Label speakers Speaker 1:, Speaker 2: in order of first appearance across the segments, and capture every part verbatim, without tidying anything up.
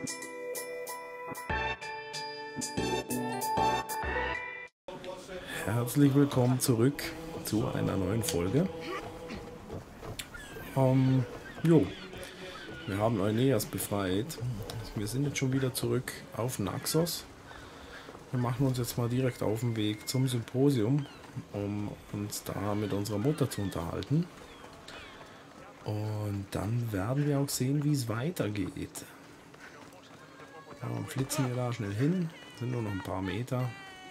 Speaker 1: Herzlich willkommen zurück zu einer neuen Folge. Ähm, jo, wir haben Aeneas befreit. Wir sind jetzt schon wieder zurück auf Naxos. Wir machen uns jetzt mal direkt auf den Weg zum Symposium, um uns da mit unserer Mutter zu unterhalten. Und dann werden wir auch sehen, wie es weitergeht. Ja, dann flitzen wir da schnell hin. Sind nur noch ein paar Meter.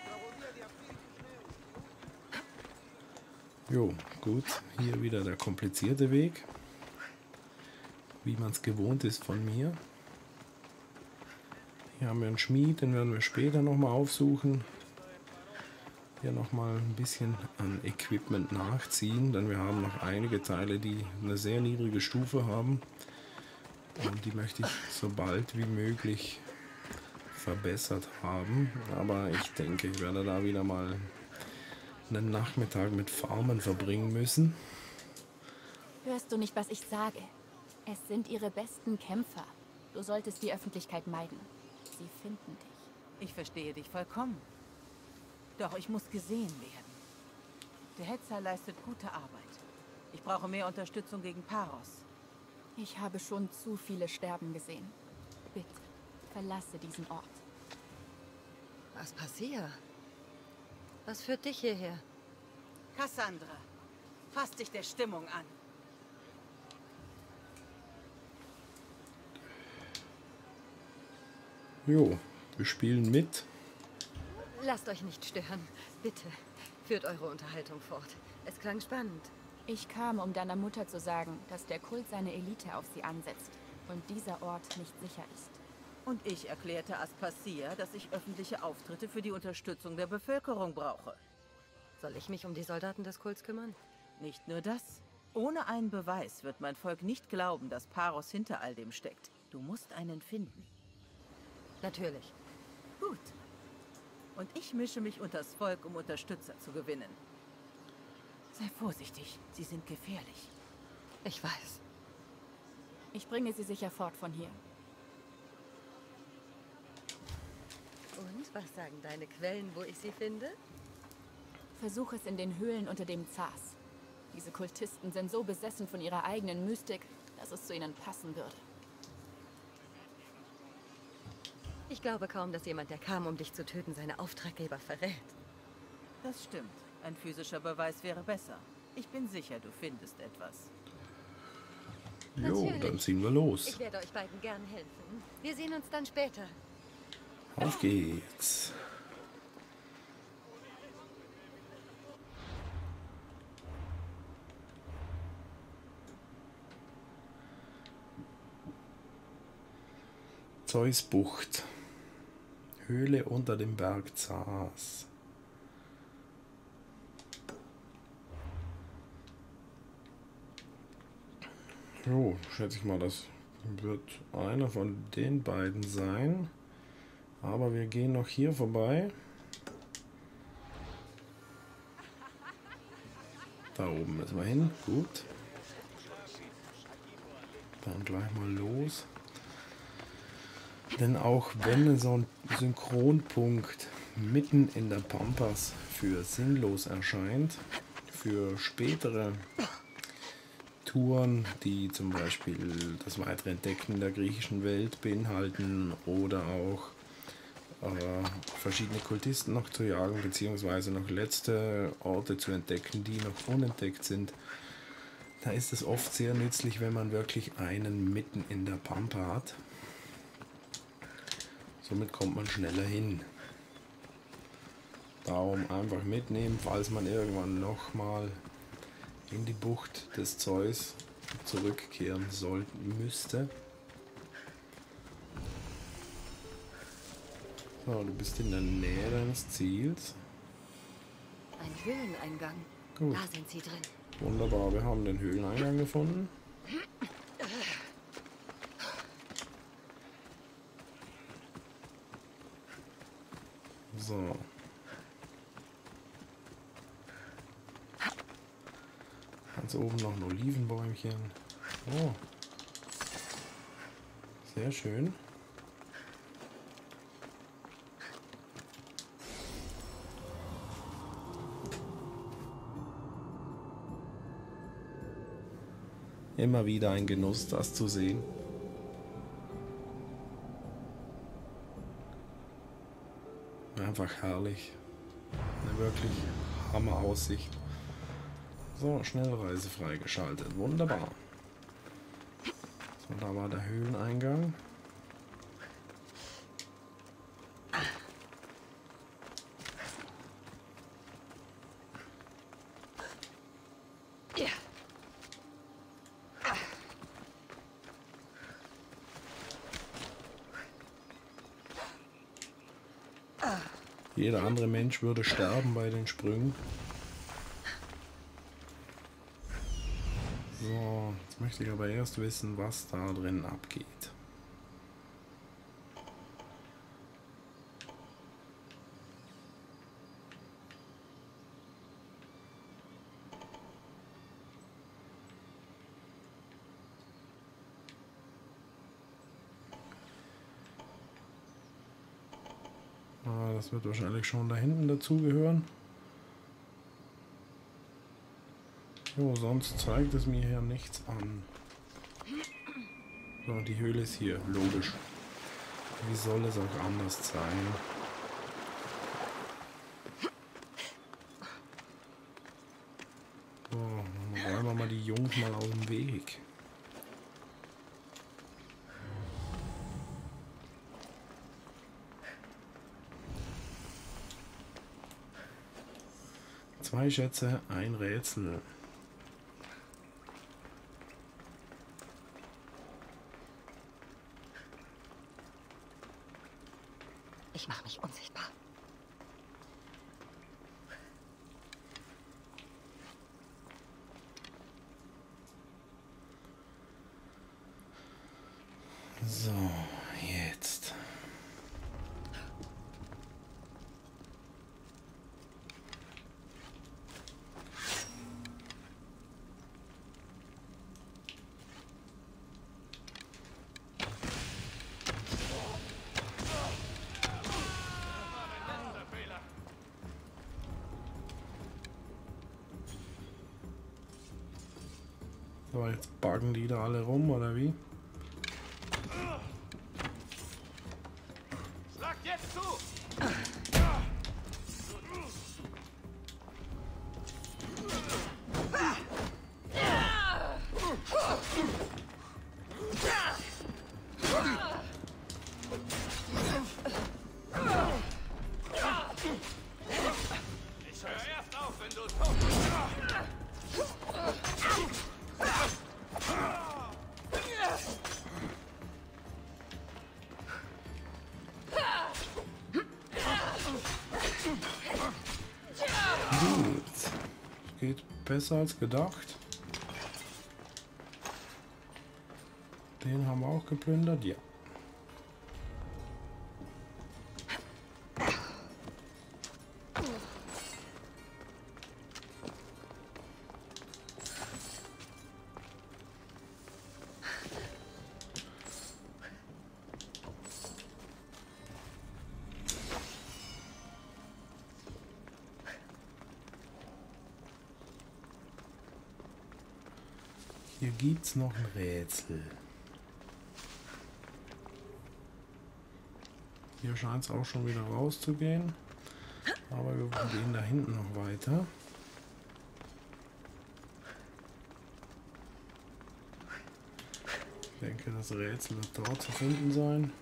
Speaker 1: Jo, gut. Hier wieder der komplizierte Weg. Wie man es gewohnt ist von mir. Hier haben wir einen Schmied, den werden wir später nochmal aufsuchen. Hier nochmal ein bisschen an Equipment nachziehen, denn wir haben noch einige Teile, die eine sehr niedrige Stufe haben. Und die möchte ich so bald wie möglich verbessert haben. Aber ich denke, ich werde da wieder mal einen Nachmittag mit Farmen verbringen müssen.
Speaker 2: Hörst du nicht, was ich sage? Es sind ihre besten Kämpfer. Du solltest die Öffentlichkeit meiden. Sie finden dich.
Speaker 3: Ich verstehe dich vollkommen. Doch ich muss gesehen werden. Der Hetzer leistet gute Arbeit. Ich brauche mehr Unterstützung gegen Paros.
Speaker 2: Ich habe schon zu viele sterben gesehen. Bitte, verlasse diesen Ort.
Speaker 4: Was passiert? Was führt dich hierher?
Speaker 3: Cassandra, fass dich der Stimmung an.
Speaker 1: Jo, wir spielen mit.
Speaker 4: Lasst euch nicht stören. Bitte, führt eure Unterhaltung fort. Es klang spannend.
Speaker 2: Ich kam, um deiner Mutter zu sagen, dass der Kult seine Elite auf sie ansetzt und dieser Ort nicht sicher ist.
Speaker 3: Und ich erklärte Aspasia, dass ich öffentliche Auftritte für die Unterstützung der Bevölkerung brauche.
Speaker 4: Soll ich mich um die Soldaten des Kults kümmern?
Speaker 3: Nicht nur das. Ohne einen Beweis wird mein Volk nicht glauben, dass Paros hinter all dem steckt. Du musst einen finden.
Speaker 4: Natürlich.
Speaker 3: Gut. Und ich mische mich unters Volk, um Unterstützer zu gewinnen. Sei vorsichtig, sie sind gefährlich.
Speaker 4: Ich weiß.
Speaker 2: Ich bringe sie sicher fort von hier.
Speaker 4: Und was sagen deine Quellen, wo ich sie finde?
Speaker 2: Versuch es in den Höhlen unter dem Zars. Diese Kultisten sind so besessen von ihrer eigenen Mystik, dass es zu ihnen passen würde.
Speaker 4: Ich glaube kaum, dass jemand, der kam, um dich zu töten, seine Auftraggeber verrät.
Speaker 3: Das stimmt. Ein physischer Beweis wäre besser. Ich bin sicher, du findest etwas.
Speaker 1: Jo,
Speaker 4: Natürlich.
Speaker 1: dann ziehen wir los.
Speaker 4: Ich werde euch beiden gern helfen. Wir sehen uns dann später.
Speaker 1: Auf geht's. Zeusbucht. Höhle unter dem Berg Zars. Jo, schätze ich mal, das wird einer von den beiden sein. Aber wir gehen noch hier vorbei. Da oben müssen wir hin. Gut. Dann gleich mal los. Denn auch wenn so ein Synchronpunkt mitten in der Pampas für sinnlos erscheint, für spätere Touren, die zum Beispiel das weitere Entdecken der griechischen Welt beinhalten oder auch äh, verschiedene Kultisten noch zu jagen, beziehungsweise noch letzte Orte zu entdecken, die noch unentdeckt sind, da ist es oft sehr nützlich, wenn man wirklich einen mitten in der Pampa hat. Somit kommt man schneller hin. Darum einfach mitnehmen, falls man irgendwann nochmal in die Bucht des Zeus zurückkehren sollten müsste. So, du bist in der Nähe deines Ziels.
Speaker 4: Ein Höhleneingang.
Speaker 1: Gut.
Speaker 4: Da sind sie drin.
Speaker 1: Wunderbar, wir haben den Höhleneingang gefunden. So. Ganz oben noch ein Olivenbäumchen. Oh. Sehr schön. Immer wieder ein Genuss, das zu sehen. Einfach herrlich. Eine wirklich Hammer-Aussicht. So, Schnellreise freigeschaltet. Wunderbar. So, da war der Höhleneingang. Jeder andere Mensch würde sterben bei den Sprüngen. So, jetzt möchte ich aber erst wissen, was da drin abgeht. Das wird wahrscheinlich schon da hinten dazugehören. Jo, sonst zeigt es mir hier nichts an. So, die Höhle ist hier, logisch. Wie soll es auch anders sein? So, dann räumen wir mal die Jungs mal aus dem Weg. Zwei Schätze, ein Rätsel.
Speaker 4: Ich mache mich unsichtbar.
Speaker 1: So, jetzt. So, jetzt buggen die da alle rum, oder wie?
Speaker 5: Schlag jetzt zu! Ich höre erst auf, wenn du tot bist.
Speaker 1: Geht besser als gedacht. Den haben wir auch geplündert, ja. Hier gibt's noch ein Rätsel. Hier scheint es auch schon wieder rauszugehen. Aber wir gehen da hinten noch weiter. Ich denke, das Rätsel wird dort zu finden sein.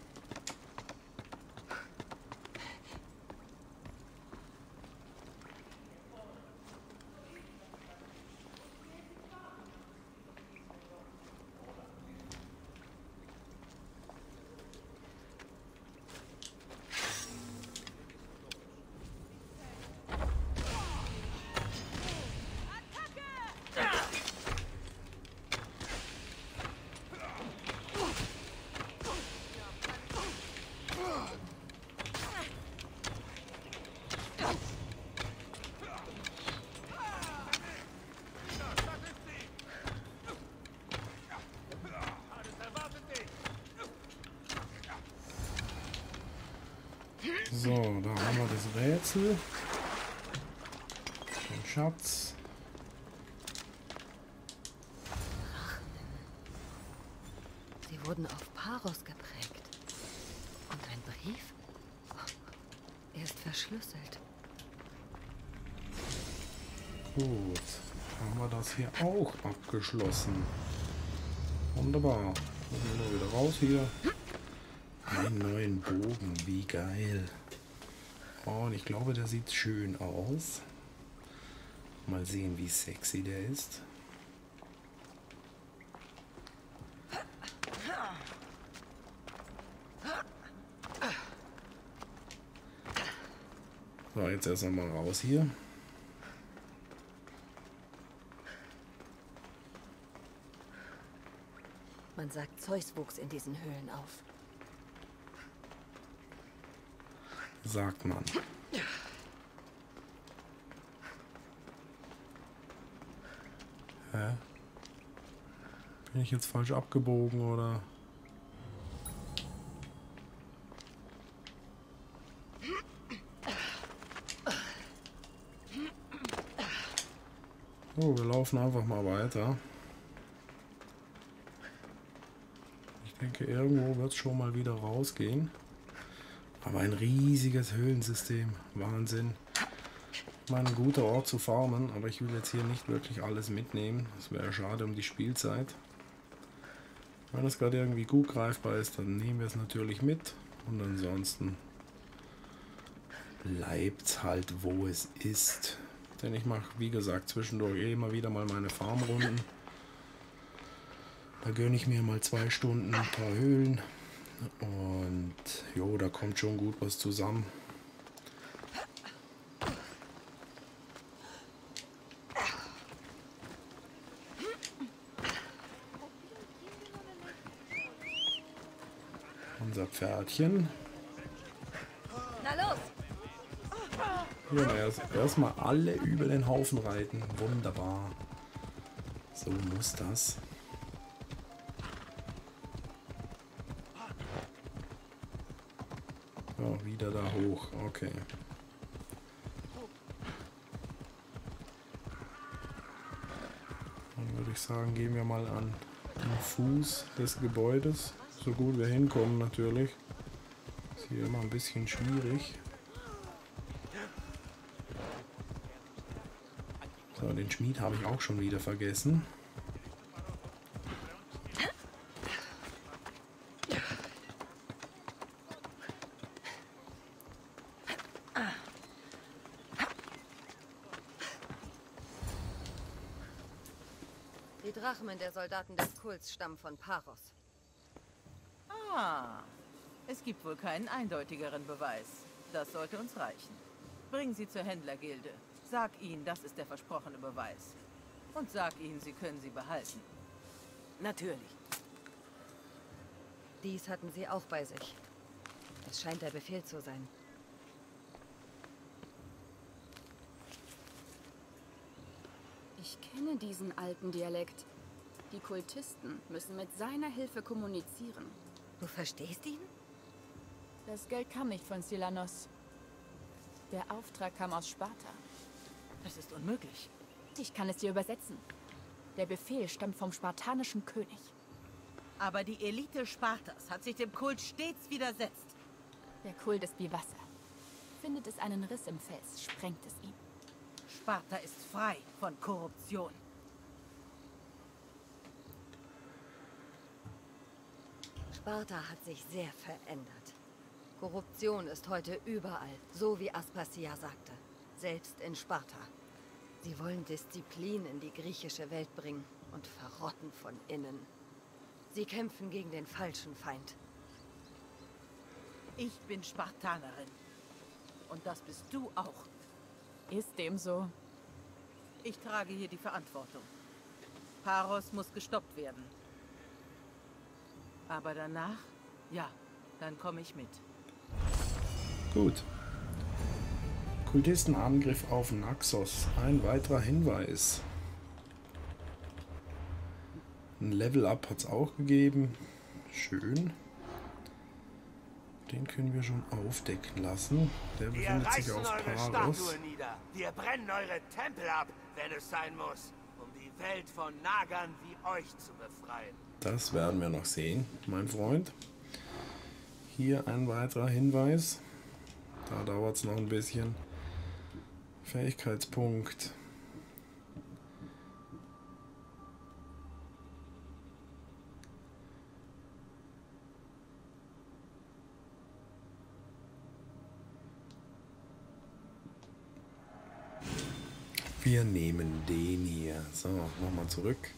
Speaker 1: So, da haben wir das Rätsel. Den Schatz.
Speaker 4: wurden auf Paros geprägt. Und ein Brief? Oh, er ist verschlüsselt.
Speaker 1: Gut, haben wir das hier auch abgeschlossen. Wunderbar. Müssen wir wieder raus hier. Einen neuen Bogen, wie geil. Oh, und ich glaube, der sieht schön aus. Mal sehen, wie sexy der ist. So, jetzt erst einmal raus hier.
Speaker 4: Man sagt, Zeus wuchs in diesen Höhlen auf.
Speaker 1: Sagt man. Hä? Bin ich jetzt falsch abgebogen oder? Oh, wir laufen einfach mal weiter. Ich denke, irgendwo wird es schon mal wieder rausgehen. Aber ein riesiges Höhlensystem. Wahnsinn. Ich meine, ein guter Ort zu farmen, aber ich will jetzt hier nicht wirklich alles mitnehmen. Das wäre schade um die Spielzeit. Wenn es gerade irgendwie gut greifbar ist, dann nehmen wir es natürlich mit. Und ansonsten bleibt es halt, wo es ist. Denn ich mache, wie gesagt, zwischendurch eh immer wieder mal meine Farmrunden. Da gönne ich mir mal zwei Stunden ein paar Höhlen. Und jo, da kommt schon gut was zusammen. Unser Pferdchen.
Speaker 4: Na los!
Speaker 1: Ja, erst erstmal alle über den Haufen reiten. Wunderbar. So muss das. So, wieder da hoch. Okay. Dann würde ich sagen, gehen wir mal an den Fuß des Gebäudes. So gut wir hinkommen natürlich. Ist hier immer ein bisschen schwierig. So, den Schmied habe ich auch schon wieder vergessen.
Speaker 4: Die Drachmen der Soldaten des Kults stammen von Paros.
Speaker 3: Ah, es gibt wohl keinen eindeutigeren Beweis. Das sollte uns reichen. Bringen Sie zur Händlergilde. Sag ihnen, das ist der versprochene Beweis. Und sag ihnen, sie können sie behalten.
Speaker 6: Natürlich.
Speaker 4: Dies hatten sie auch bei sich. Es scheint der Befehl zu sein.
Speaker 2: Ich kenne diesen alten Dialekt. Die Kultisten müssen mit seiner Hilfe kommunizieren.
Speaker 4: Du verstehst ihn?
Speaker 2: Das Geld kam nicht von Silanos. Der Auftrag kam aus Sparta.
Speaker 3: Das ist unmöglich.
Speaker 2: Ich kann es dir übersetzen. Der Befehl stammt vom spartanischen König.
Speaker 3: Aber die Elite Spartas hat sich dem Kult stets widersetzt.
Speaker 2: Der Kult ist wie Wasser. Findet es einen Riss im Fels, sprengt es ihn.
Speaker 3: Sparta ist frei von Korruption.
Speaker 4: Sparta hat sich sehr verändert. Korruption ist heute überall, so wie Aspasia sagte. Selbst in Sparta. Sie wollen Disziplin in die griechische Welt bringen und verrotten von innen. Sie kämpfen gegen den falschen Feind.
Speaker 3: Ich bin Spartanerin. Und das bist du auch.
Speaker 2: Ist dem so?
Speaker 3: Ich trage hier die Verantwortung. Paros muss gestoppt werden. Aber danach, ja, dann komme ich mit.
Speaker 1: Gut. Kultistenangriff auf Naxos. Ein weiterer Hinweis. Ein Level-Up hat es auch gegeben. Schön. Den können wir schon aufdecken lassen. Der
Speaker 5: Wir
Speaker 1: befindet sich
Speaker 5: reißen
Speaker 1: auf
Speaker 5: eure
Speaker 1: Paros.
Speaker 5: Statue nieder. Wir brennen eure Tempel ab, wenn es sein muss, um die Welt von Nagern wie euch zu befreien.
Speaker 1: Das werden wir noch sehen, mein Freund. Hier ein weiterer Hinweis. Da dauert es noch ein bisschen. Fähigkeitspunkt. Wir nehmen den hier. So, nochmal zurück.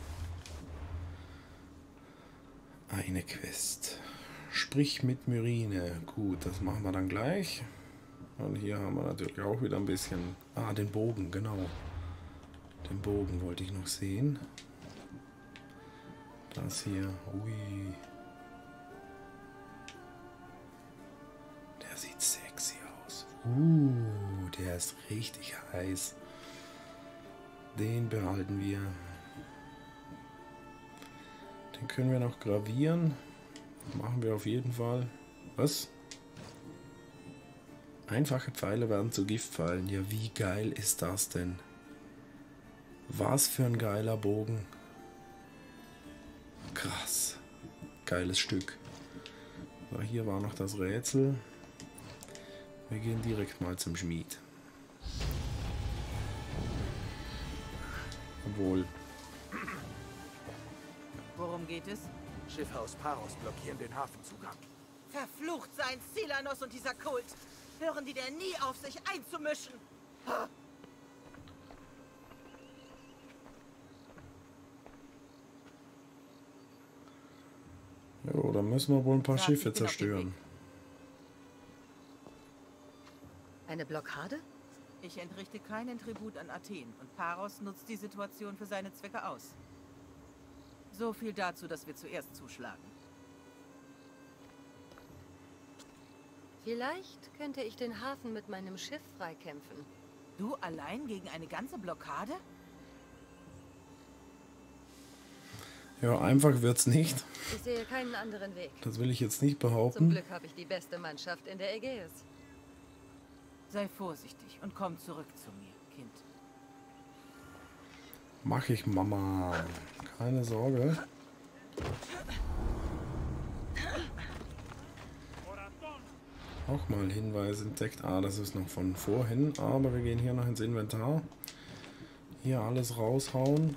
Speaker 1: Eine Quest. Sprich mit Myrine. Gut, das machen wir dann gleich. Und hier haben wir natürlich auch wieder ein bisschen... Ah, den Bogen, genau. Den Bogen wollte ich noch sehen. Das hier. Ui. Der sieht sexy aus. Uh, der ist richtig heiß. Den behalten wir. Den können wir noch gravieren. Machen wir auf jeden Fall. Was? Einfache Pfeile werden zu Giftpfeilen. Ja, wie geil ist das denn? Was für ein geiler Bogen. Krass. Geiles Stück. So, hier war noch das Rätsel. Wir gehen direkt mal zum Schmied. Obwohl.
Speaker 3: Worum geht es?
Speaker 5: Schiffhaus Paros blockieren den Hafenzugang.
Speaker 3: Verflucht seien Silanos und dieser Kult. Hören die denn nie auf, sich einzumischen? Ha!
Speaker 1: Jo, dann müssen wir wohl ein paar
Speaker 3: Sag,
Speaker 1: Schiffe
Speaker 3: ich bin auf dem
Speaker 1: zerstören.
Speaker 3: Weg.
Speaker 4: Eine Blockade?
Speaker 3: Ich entrichte keinen Tribut an Athen und Paros nutzt die Situation für seine Zwecke aus. So viel dazu, dass wir zuerst zuschlagen.
Speaker 4: Vielleicht könnte ich den Hafen mit meinem Schiff freikämpfen.
Speaker 3: Du allein gegen eine ganze Blockade?
Speaker 1: Ja, einfach wird's nicht.
Speaker 4: Ich sehe keinen anderen Weg.
Speaker 1: Das will ich jetzt nicht
Speaker 4: Zum
Speaker 1: behaupten.
Speaker 4: Glück habe ich die beste Mannschaft in der Ägäis.
Speaker 3: Sei vorsichtig und komm zurück zu mir, Kind.
Speaker 1: Mach ich, Mama. Keine Sorge. Auch mal Hinweise entdeckt. Ah, das ist noch von vorhin. Aber wir gehen hier noch ins Inventar. Hier alles raushauen.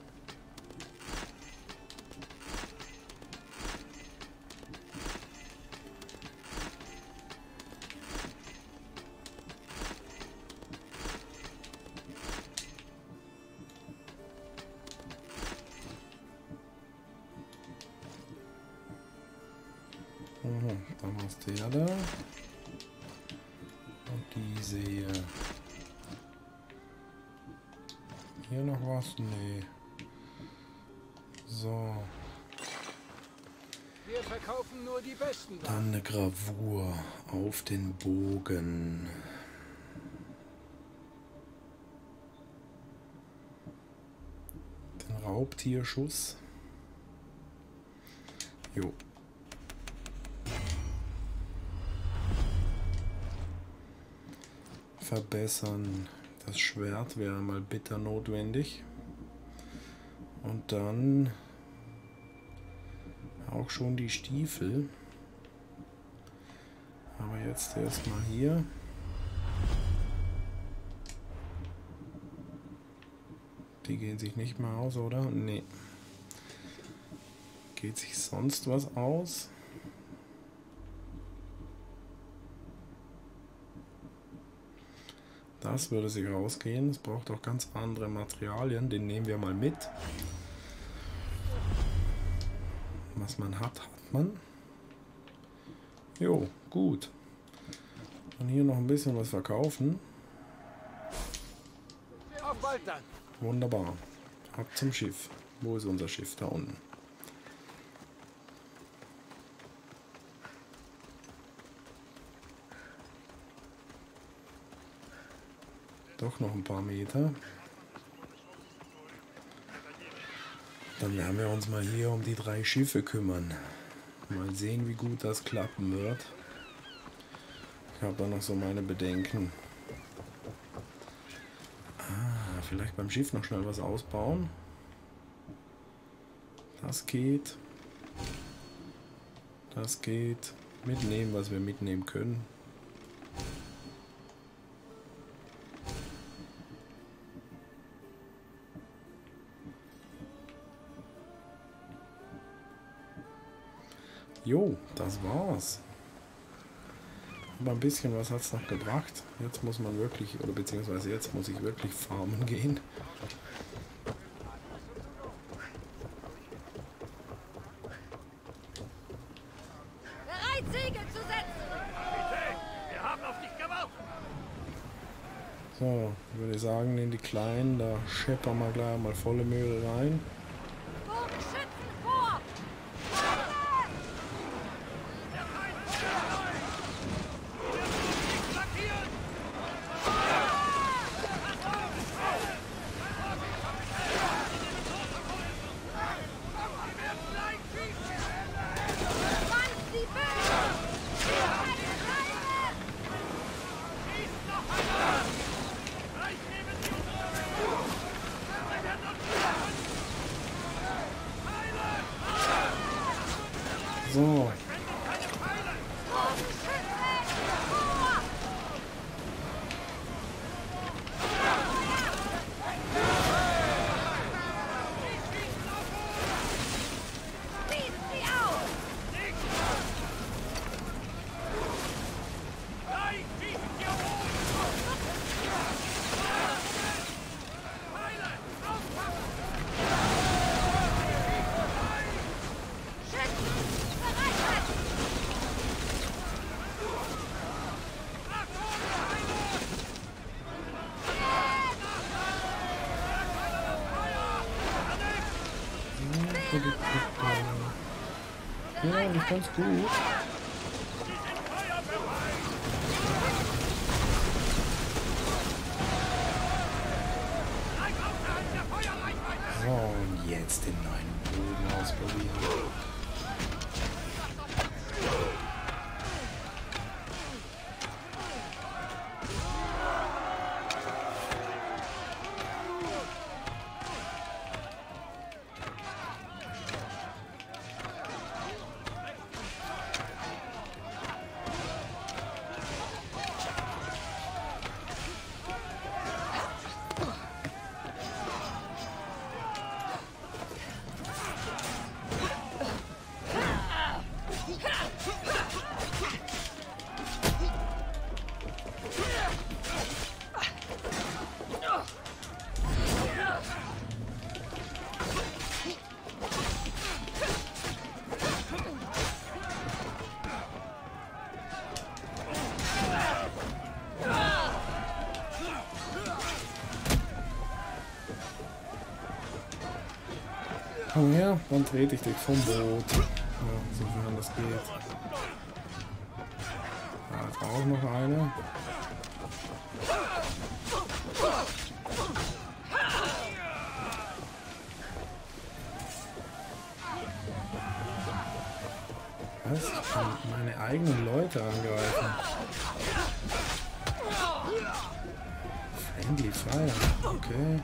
Speaker 1: Aha, dann ist der da. Und diese hier. Hier noch was? Nee. So.
Speaker 5: Wir verkaufen nur die besten.
Speaker 1: Dann eine Gravur auf den Bogen. Den Raubtierschuss. Jo. Verbessern. Das Schwert wäre mal bitter notwendig. Und dann auch schon die Stiefel. Aber jetzt erstmal hier. Die gehen sich nicht mehr aus, oder? Nee. Geht sich sonst was aus? Das würde sich rausgehen. Es braucht auch ganz andere Materialien. Den nehmen wir mal mit. Was man hat, hat man. Jo, gut. Und hier noch ein bisschen was verkaufen.
Speaker 5: Auf bald dann.
Speaker 1: Wunderbar. Ab zum Schiff. Wo ist unser Schiff? Da unten. Doch noch ein paar Meter. Dann werden wir uns mal hier um die drei Schiffe kümmern. Mal sehen, wie gut das klappen wird. Ich habe da noch so meine Bedenken. Ah, vielleicht beim Schiff noch schnell was ausbauen. Das geht. Das geht. Mitnehmen, was wir mitnehmen können. Jo, das war's. Aber ein bisschen was hat es noch gebracht. Jetzt muss man wirklich, oder beziehungsweise jetzt muss ich wirklich farmen gehen.
Speaker 4: Bereit, Segel zu setzen!
Speaker 5: Wir haben auf dich gewartet!
Speaker 1: So, würde ich sagen, in die Kleinen, da scheppern wir gleich mal volle Möhre rein.
Speaker 4: Bogenschützen vor!
Speaker 1: So. Ja, nicht ganz gut. So, und jetzt den neuen Bogen ausprobieren. Komm her, dann trete ich dich vom Boot. Ja, sofern das geht. Da ist auch noch eine. Was? Ich kann meine eigenen Leute angreifen. Friendly Fire, okay.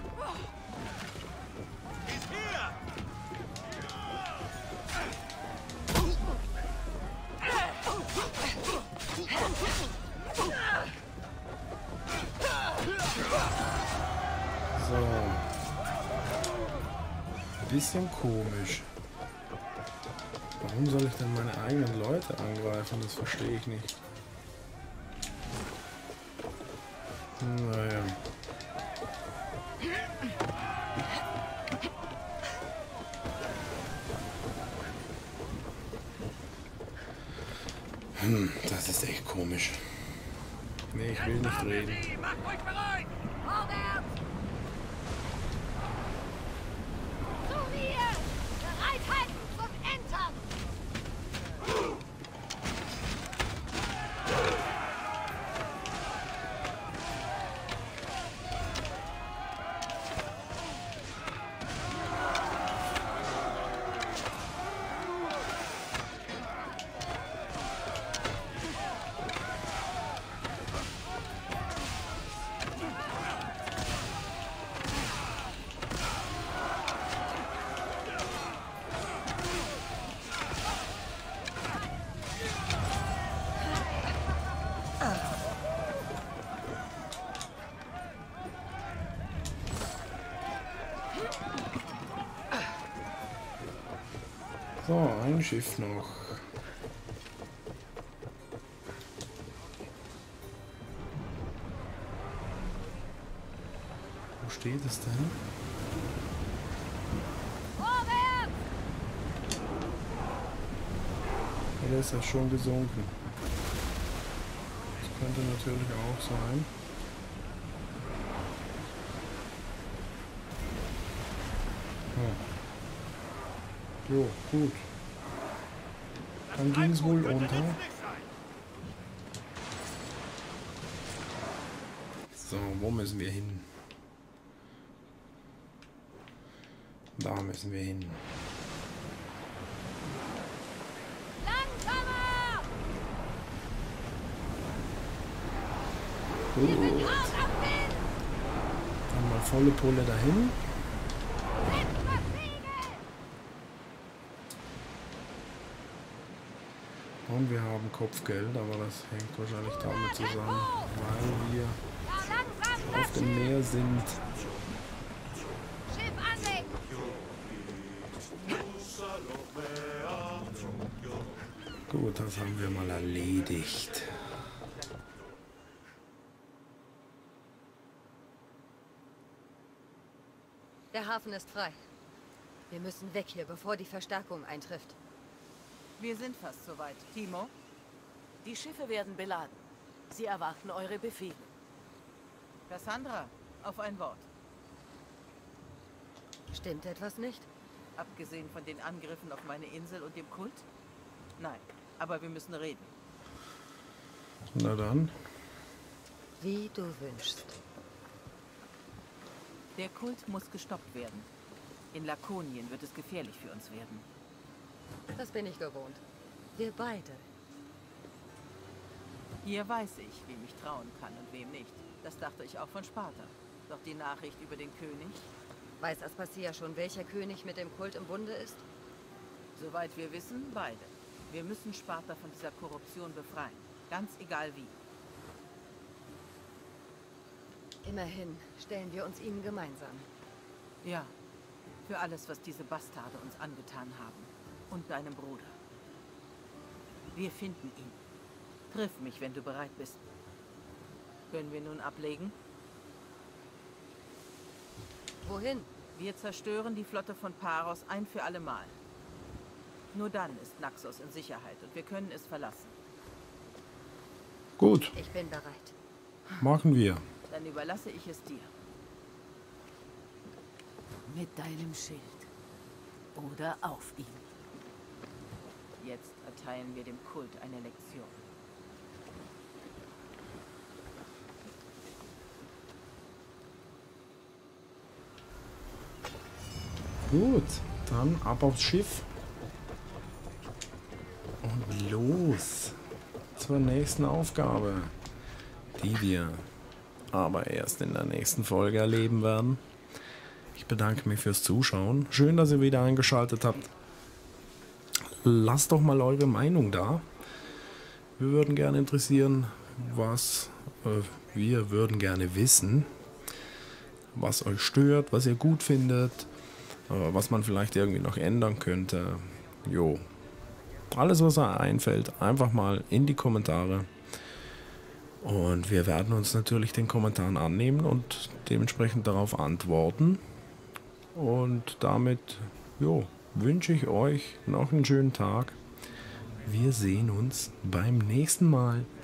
Speaker 1: Bisschen komisch. Warum soll ich denn meine eigenen Leute angreifen? Das verstehe ich nicht. Naja. Hm, das ist echt komisch. Nee, ich will nicht reden.
Speaker 5: Macht euch bereit!
Speaker 4: Vorwärts! Zu mir! Bereit halten zum Entern!
Speaker 1: So, ein Schiff noch. Wo steht es denn? Ja, der ist ja schon gesunken. Das könnte natürlich auch sein. Ja. Jo, gut. Dann ging es wohl unter. So, wo müssen wir hin? Da müssen wir hin.
Speaker 2: Langsamer!
Speaker 1: Gut. Dann mal volle Pulle dahin. Und wir haben Kopfgeld, aber das hängt wahrscheinlich damit zusammen, weil wir auf dem Meer sind.
Speaker 2: Schiff anlegen!
Speaker 1: Gut, das haben wir mal erledigt.
Speaker 4: Der Hafen ist frei. Wir müssen weg hier, bevor die Verstärkung eintrifft.
Speaker 3: Wir sind fast soweit. Timo?
Speaker 6: Die Schiffe werden beladen. Sie erwarten eure Befehle.
Speaker 3: Cassandra, auf ein Wort.
Speaker 4: Stimmt etwas nicht?
Speaker 3: Abgesehen von den Angriffen auf meine Insel und dem Kult? Nein, aber wir müssen reden.
Speaker 1: Na dann.
Speaker 4: Wie du wünschst.
Speaker 3: Der Kult muss gestoppt werden. In Lakonien wird es gefährlich für uns werden.
Speaker 4: Das bin ich gewohnt. Wir beide.
Speaker 3: Hier weiß ich, wem ich trauen kann und wem nicht. Das dachte ich auch von Sparta. Doch die Nachricht über den König?
Speaker 4: Weiß Aspasia schon, welcher König mit dem Kult im Bunde ist?
Speaker 3: Soweit wir wissen, beide. Wir müssen Sparta von dieser Korruption befreien. Ganz egal wie.
Speaker 4: Immerhin stellen wir uns ihnen gemeinsam.
Speaker 3: Ja, für alles, was diese Bastarde uns angetan haben. Und deinem Bruder. Wir finden ihn. Triff mich, wenn du bereit bist. Können wir nun ablegen?
Speaker 4: Wohin?
Speaker 3: Wir zerstören die Flotte von Paros ein für alle Mal. Nur dann ist Naxos in Sicherheit und wir können es verlassen.
Speaker 1: Gut,
Speaker 4: Ich bin bereit.
Speaker 1: machen wir.
Speaker 3: Dann überlasse ich es dir.
Speaker 6: Mit deinem Schild. Oder auf ihm.
Speaker 3: Jetzt erteilen wir dem Kult eine Lektion.
Speaker 1: Gut, dann ab aufs Schiff. Und los zur nächsten Aufgabe, die wir aber erst in der nächsten Folge erleben werden. Ich bedanke mich fürs Zuschauen. Schön, dass ihr wieder eingeschaltet habt. Lasst doch mal eure Meinung da. Wir würden gerne interessieren, was äh, wir würden gerne wissen, was euch stört, was ihr gut findet, äh, was man vielleicht irgendwie noch ändern könnte. Jo. Alles, was euch einfällt, einfach mal in die Kommentare. Und wir werden uns natürlich den Kommentaren annehmen und dementsprechend darauf antworten. Und damit, jo, wünsche ich euch noch einen schönen Tag. Wir sehen uns beim nächsten Mal.